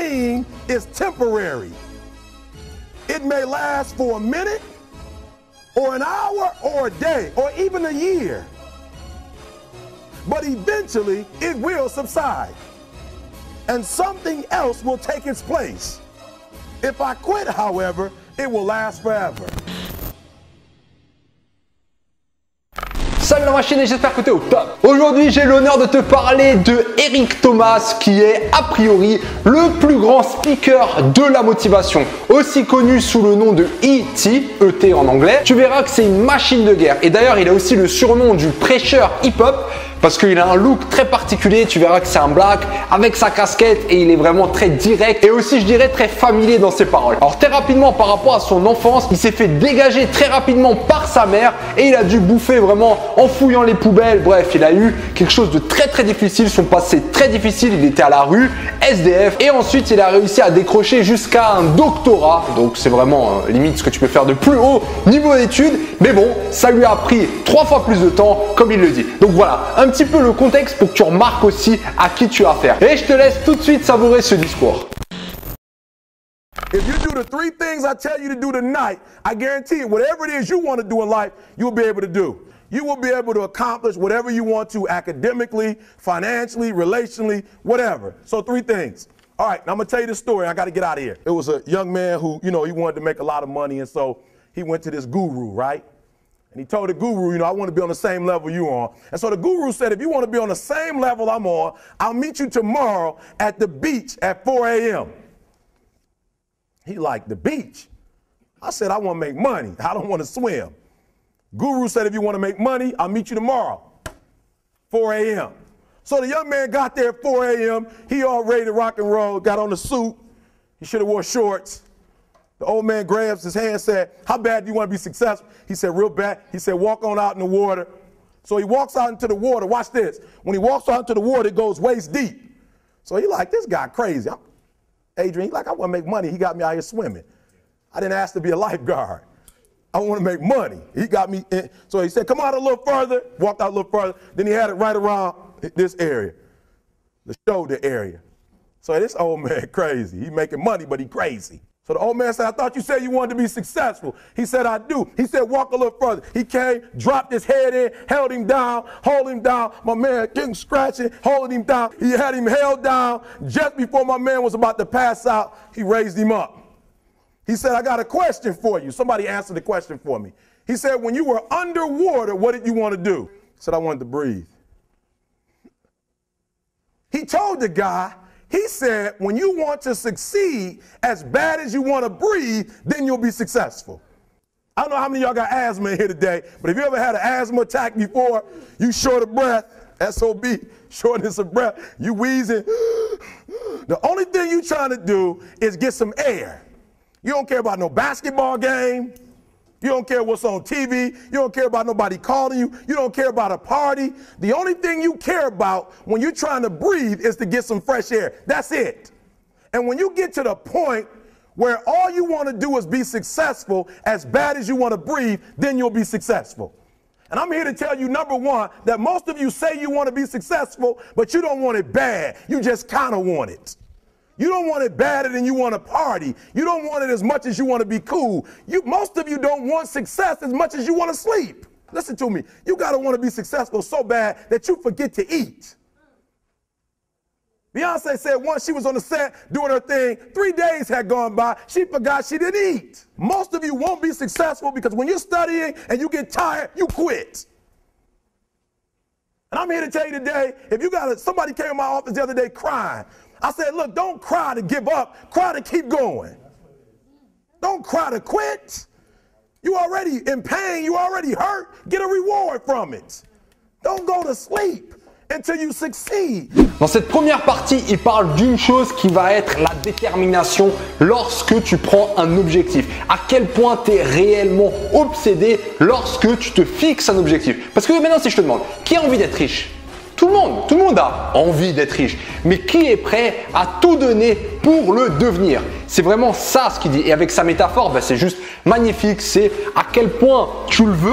dream is temporary. It may last for a minute, or an hour, or a day, or even a year. But eventually, it will subside, and something else will take its place. If I quit, however, it will last forever. Salut la machine et j'espère que tu es au top. Aujourd'hui, j'ai l'honneur de te parler de Eric Thomas qui est a priori le plus grand speaker de la motivation, aussi connu sous le nom de E.T., E.T. en anglais. Tu verras que c'est une machine de guerre et d'ailleurs, il a aussi le surnom du prêcheur hip-hop parce qu'il a un look très particulier. Tu verras que c'est un black avec sa casquette et il est vraiment très direct et aussi je dirais très familier dans ses paroles. Alors très rapidement par rapport à son enfance, il s'est fait dégager très rapidement par sa mère et il a dû bouffer vraiment en fouillant les poubelles. Bref, il a eu quelque chose de très difficile, son passé très difficile, il était à la rue, SDF et ensuite il a réussi à décrocher jusqu'à un doctorat. Donc c'est vraiment limite ce que tu peux faire de plus haut niveau d'études, mais bon, ça lui a pris 3 fois plus de temps comme il le dit. Donc voilà, un petit peu le contexte pour que tu remarques aussi à qui tu as affaire. Et je te laisse tout de suite savourer ce discours. If you do the 3 things I tell you to do tonight, I guarantee you, whatever it is you want to do in life, you'll be able to do. You will be able to accomplish whatever you want to academically, financially, relationally, whatever. So 3 things. All right, now I'm going to tell you this story. I got to get out of here. It was a young man who, he wanted to make a lot of money, and so he went to this guru, right? And he told the guru, I want to be on the same level you're on. And so the guru said, if you want to be on the same level I'm on, I'll meet you tomorrow at the beach at 4 a.m. He liked the beach. I said, I want to make money. I don't want to swim. Guru said, if you want to make money, I'll meet you tomorrow, 4 a.m. So the young man got there at 4 a.m. He all ready to rock and roll, got on the suit. He should have wore shorts. The old man grabs his hand and said, how bad do you want to be successful? He said, real bad. He said, walk on out in the water. So he walks out into the water. Watch this. When he walks out into the water, it goes waist deep. So he like, this guy crazy. Adrian, he like, I want to make money. He got me out here swimming. I didn't ask to be a lifeguard. I want to make money. He got me in. So he said, come out a little further. Walked out a little further. Then he had it right around this area, the shoulder area. So this old man crazy. He making money, but he crazy. So the old man said, I thought you said you wanted to be successful. He said, I do. He said, walk a little further. He came, dropped his head in, held him down, hold him down. My man getting scratching, holding him down. He had him held down. Just before my man was about to pass out, he raised him up. He said, I got a question for you. Somebody answered the question for me. He said, when you were underwater, what did you want to do? I said, I wanted to breathe. He told the guy, he said, when you want to succeed as bad as you want to breathe, then you'll be successful. I don't know how many of y'all got asthma in here today, but if you ever had an asthma attack before, you short of breath, SOB, shortness of breath, you wheezing. The only thing you trying to do is get some air. You don't care about no basketball game. You don't care what's on TV. You don't care about nobody calling you. You don't care about a party. The only thing you care about when you're trying to breathe is to get some fresh air. That's it. And when you get to the point where all you want to do is be successful as bad as you want to breathe, then you'll be successful. And I'm here to tell you, number one, that most of you say you want to be successful, but you don't want it bad. You just kind of want it. You don't want it badder than you want to party. You don't want it as much as you want to be cool. Most of you don't want success as much as you want to sleep. Listen to me. You got to want to be successful so bad that you forget to eat. Beyonce said once she was on the set doing her thing, 3 days had gone by, she forgot she didn't eat. Most of you won't be successful because when you're studying and you get tired, you quit. And I'm here to tell you today, if you got somebody came in my office the other day crying. I said, look, don't cry to give up. Cry to keep going. Don't cry to quit. You already in pain. You already hurt. Get a reward from it. Don't go to sleep until you succeed. Dans cette première partie, il parle d'une chose qui va être la détermination lorsque tu prends un objectif. À quel point tu es réellement obsédé lorsque tu te fixes un objectif. Parce que maintenant, si je te demande, qui a envie d'être riche ? Tout le monde a envie d'être riche, mais qui est prêt à tout donner pour le devenir? C'est vraiment ça ce qu'il dit. Et avec sa métaphore, c'est juste magnifique. C'est à quel point tu le veux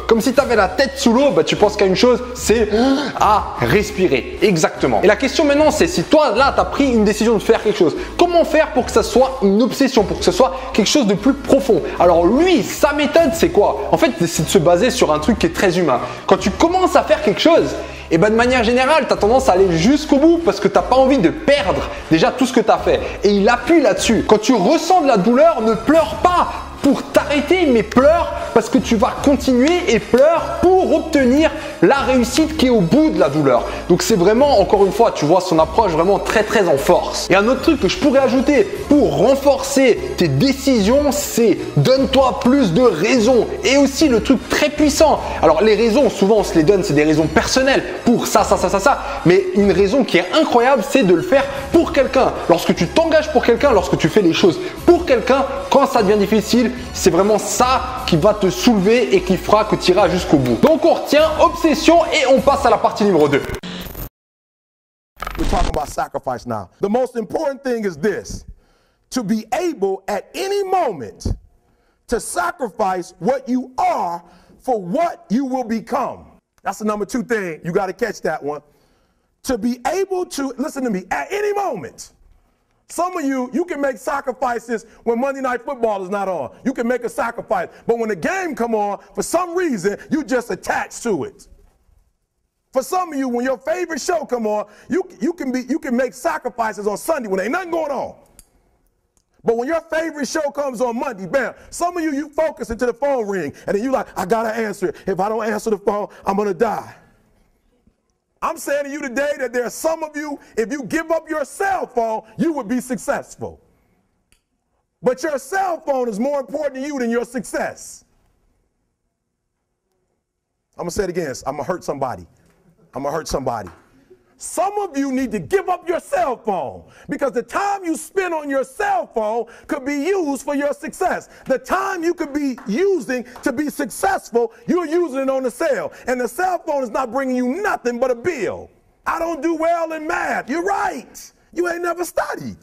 Comme si tu avais la tête sous l'eau, bah, tu penses qu'à une chose, c'est à respirer. Exactement. Et la question maintenant, c'est si toi, là, tu as pris une décision de faire quelque chose, comment faire pour que ça soit une obsession, pour que ce soit quelque chose de plus profond? Alors lui, sa méthode, c'est quoi? En fait, c'est de se baser sur un truc qui est très humain. Quand tu commences à faire quelque chose, et ben de manière générale, tu as tendance à aller jusqu'au bout parce que tu n'as pas envie de perdre déjà tout ce que tu as fait. Et il appuie là-dessus. Quand tu ressens de la douleur, ne pleure pas pour t'arrêter, mais pleure parce que tu vas continuer et pleure pour obtenir la réussite qui est au bout de la douleur. Donc c'est vraiment, encore une fois, tu vois son approche vraiment très en force. Et un autre truc que je pourrais ajouter pour renforcer tes décisions, c'est donne-toi plus de raisons. Et aussi le truc très puissant. Alors les raisons, souvent on se les donne, c'est des raisons personnelles pour ça. Mais une raison qui est incroyable, c'est de le faire pour quelqu'un. Lorsque tu t'engages pour quelqu'un, lorsque tu fais les choses pour quelqu'un, quand ça devient difficile, c'est vraiment ça qui va te soulever et qui fera que tu iras jusqu'au bout. Donc on retient obsession et on passe à la partie numéro 2. We're talking about sacrifice now. The most important thing is this: to be able at any moment to sacrifice what you are for what you will become. That's the number 2 thing. You got to catch that one. To be able to, listen to me, at any moment. Some of you can make sacrifices when Monday Night Football is not on. You can make a sacrifice. But when the game come on, for some reason, you just attach to it. For some of you, when your favorite show come on, you can make sacrifices on Sunday when ain't nothing going on. But when your favorite show comes on Monday, bam, some of you focus until the phone ring, and then you like, I got to answer it. If I don't answer the phone, I'm going to die. I'm saying to you today that there are some of you, if you give up your cell phone, you would be successful. But your cell phone is more important to you than your success. I'm going to say it again. I'm going to hurt somebody. Some of you need to give up your cell phone because the time you spend on your cell phone could be used for your success. The time you could be using to be successful, you're using it on the cell. And the cell phone is not bringing you nothing but a bill. I don't do well in math. You're right. You ain't never studied.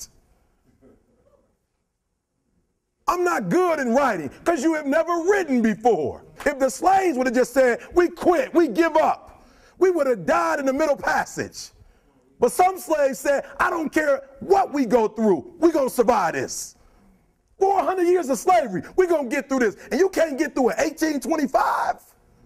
I'm not good in writing because you have never written before. If the slaves would have just said, we quit, we give up, we would have died in the Middle Passage. But some slaves said, I don't care what we go through, we're going to survive this. 400 years of slavery, we're going to get through this. And you can't get through it 1825.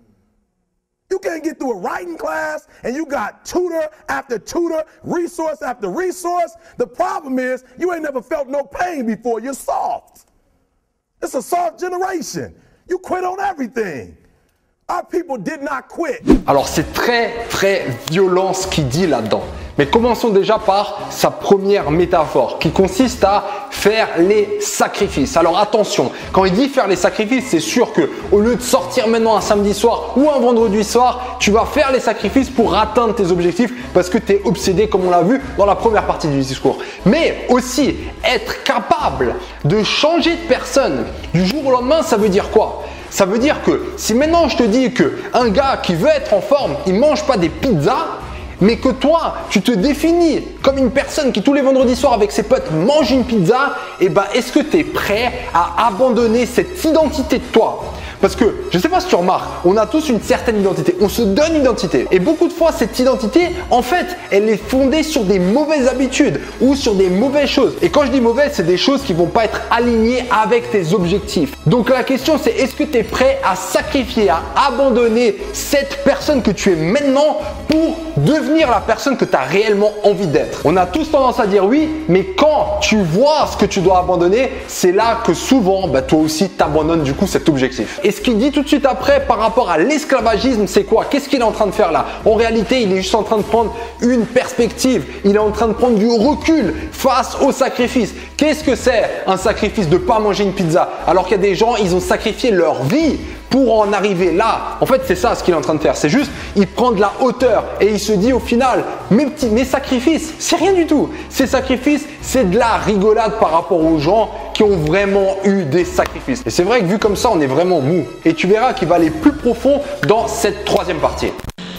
You can't get through a writing class, and you got tutor after tutor, resource after resource. The problem is you ain't never felt no pain before. You're soft. It's a soft generation. You quit on everything. Our people did not quit. Alors c'est très violent ce qu'il dit là-dedans. Mais commençons déjà par sa première métaphore qui consiste à faire les sacrifices. Alors attention, quand il dit faire les sacrifices, c'est sûr que au lieu de sortir maintenant un samedi soir ou un vendredi soir, tu vas faire les sacrifices pour atteindre tes objectifs parce que tu es obsédé comme on l'a vu dans la première partie du discours. Mais aussi être capable de changer de personne du jour au lendemain, ça veut dire quoi ? Ça veut dire que si maintenant je te dis qu'un gars qui veut être en forme, il ne mange pas des pizzas, mais que toi, tu te définis comme une personne qui tous les vendredis soirs avec ses potes mange une pizza, eh ben, est-ce que tu es prêt à abandonner cette identité de toi ? Parce que, je ne sais pas si tu remarques, on a tous une certaine identité, on se donne une identité. Et beaucoup de fois, cette identité, en fait, elle est fondée sur des mauvaises habitudes ou sur des mauvaises choses. Et quand je dis mauvaises, c'est des choses qui ne vont pas être alignées avec tes objectifs. Donc la question, c'est est-ce que tu es prêt à sacrifier, à abandonner cette personne que tu es maintenant pour devenir la personne que tu as réellement envie d'être ? On a tous tendance à dire oui, mais quand tu vois ce que tu dois abandonner, c'est là que souvent, toi aussi, tu abandonnes du coup cet objectif. Et ce qu'il dit tout de suite après par rapport à l'esclavagisme, c'est quoi ? Qu'est-ce qu'il est en train de faire là ? En réalité, il est juste en train de prendre une perspective. Il est en train de prendre du recul face au sacrifice. Qu'est-ce que c'est un sacrifice de ne pas manger une pizza ? Alors qu'il y a des gens, ils ont sacrifié leur vie pour en arriver là. En fait, c'est ça ce qu'il est en train de faire. C'est juste, il prend de la hauteur et il se dit au final, mes sacrifices, c'est rien du tout. Ces sacrifices, c'est de la rigolade par rapport aux gens qui ont vraiment eu des sacrifices. Et c'est vrai que vu comme ça, on est vraiment mou. Et tu verras qu'il va aller plus profond dans cette troisième partie.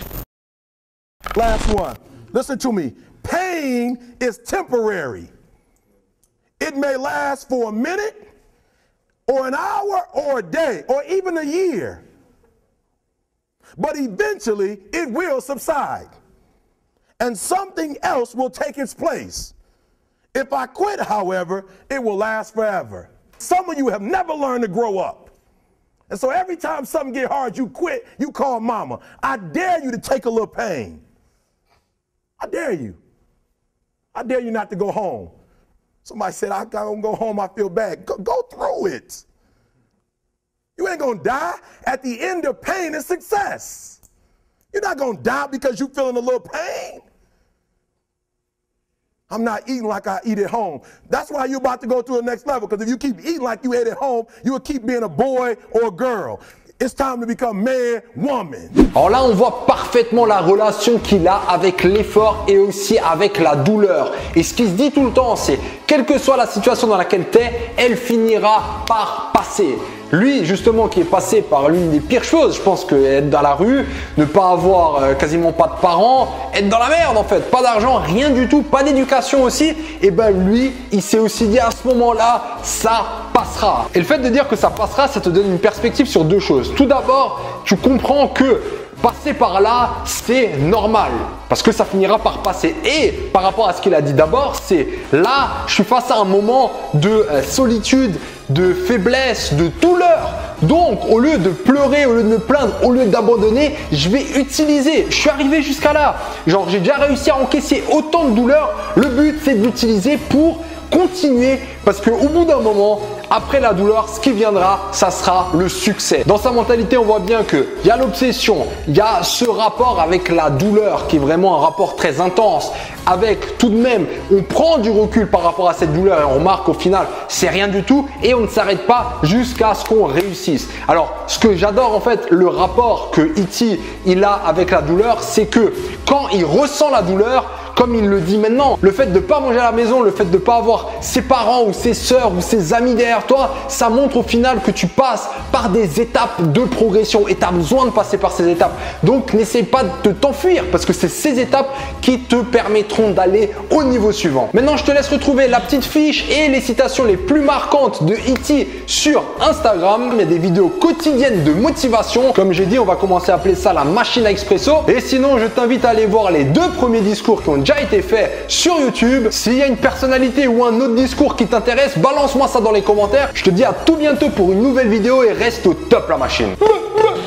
Last one. Listen to me. Pain is temporary. It may last for a minute, or an hour, or a day, or even a year. But eventually, it will subside. And something else will take its place. If I quit, however, it will last forever. Some of you have never learned to grow up. And so every time something get hard, you quit, you call mama. I dare you to take a little pain. I dare you. I dare you not to go home. Somebody said, I don't go home, I feel bad. Go through it. You ain't gonna die. At the end of pain is success. You're not gonna die because you're feeling a little pain. I'm not eating like I eat at home. That's why you're about to go to the next level, because if you keep eating like you ate at home, you will keep being a boy or a girl. It's time to become man, woman. Alors là, on voit parfaitement la relation qu'il a avec l'effort et aussi avec la douleur. Et ce qu'il se dit tout le temps, c'est quelle que soit la situation dans laquelle tu es, elle finira par passer. Lui, justement, qui est passé par l'une des pires choses, je pense que être dans la rue, ne pas avoir quasiment pas de parents, être dans la merde en fait, pas d'argent, rien du tout, pas d'éducation aussi, et ben lui, il s'est aussi dit à ce moment-là, ça passera. Et le fait de dire que ça passera, ça te donne une perspective sur deux choses. Tout d'abord, tu comprends que passer par là, c'est normal parce que ça finira par passer. Et par rapport à ce qu'il a dit d'abord, c'est là, je suis face à un moment de solitude, de faiblesse, de douleur. Donc, au lieu de pleurer, au lieu de me plaindre, au lieu d'abandonner, je vais utiliser. Je suis arrivé jusqu'à là. Genre, j'ai déjà réussi à encaisser autant de douleur. Le but, c'est de l'utiliser pour continuer parce qu'au bout d'un moment, après la douleur, ce qui viendra, ça sera le succès. Dans sa mentalité, on voit bien qu'il y a l'obsession, il y a ce rapport avec la douleur qui est vraiment un rapport très intense. Avec tout de même, on prend du recul par rapport à cette douleur et on remarque qu'au final, c'est rien du tout et on ne s'arrête pas jusqu'à ce qu'on réussisse. Alors, ce que j'adore en fait, le rapport que E.T. il a avec la douleur, c'est que quand il ressent la douleur, comme il le dit maintenant, le fait de ne pas manger à la maison, le fait de ne pas avoir ses parents ou ses sœurs ou ses amis derrière toi, ça montre au final que tu passes par des étapes de progression et tu as besoin de passer par ces étapes. Donc, n'essaie pas de t'enfuir parce que c'est ces étapes qui te permettront d'aller au niveau suivant. Maintenant, je te laisse retrouver la petite fiche et les citations les plus marquantes de E.T. sur Instagram. Il y a des vidéos quotidiennes de motivation. Comme j'ai dit, on va commencer à appeler ça la machine à expresso. Et sinon, je t'invite à aller voir les 2 premiers discours qui ont déjà été faits sur YouTube. S'il y a une personnalité ou un autre discours qui t'intéresse, balance-moi ça dans les commentaires. Je te dis à tout bientôt pour une nouvelle vidéo et reste au top la machine.